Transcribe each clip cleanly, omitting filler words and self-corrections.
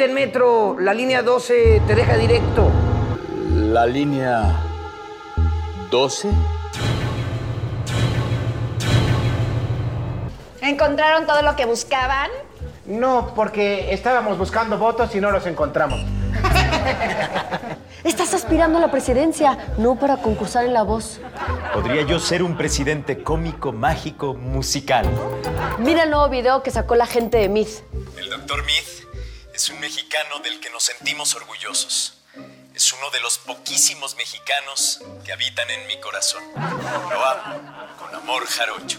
Súbete en metro, la línea 12 te deja directo. ¿La línea 12? ¿Encontraron todo lo que buscaban? No, porque estábamos buscando votos y no los encontramos. Estás aspirando a la presidencia, no para concursar en La Voz. Podría yo ser un presidente cómico, mágico, musical. Mira el nuevo video que sacó la gente de Myth. El Dr. Myth es un mexicano del que nos sentimos orgullosos. Es uno de los poquísimos mexicanos que habitan en mi corazón. Lo amo con amor jarocho.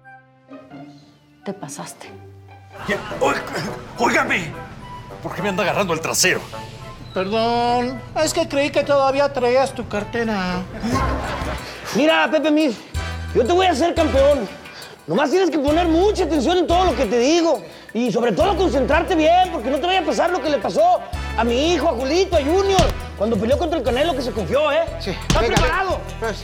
Te pasaste. ¡Óigame! ¿Por qué me anda agarrando el trasero? Perdón, es que creí que todavía traías tu cartera. Mira, Pepe Myth, yo te voy a hacer campeón. Nomás tienes que poner mucha atención en todo lo que te digo. Y sobre todo concentrarte bien, porque no te vaya a pasar lo que le pasó a mi hijo, a Julito, a Junior, cuando peleó contra el Canelo que se confió, ¿eh? Sí. ¿Estás preparado? Pues,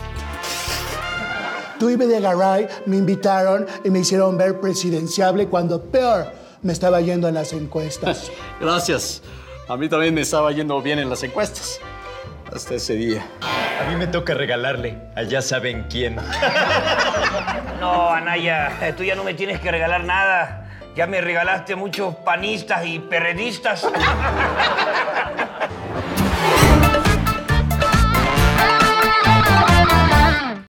Tú y Videgaray me invitaron y me hicieron ver presidenciable cuando peor me estaba yendo en las encuestas. Gracias. A mí también me estaba yendo bien en las encuestas. Hasta ese día. A mí me toca regalarle a ya saben quién. No, Anaya, tú ya no me tienes que regalar nada. Ya me regalaste muchos panistas y perredistas.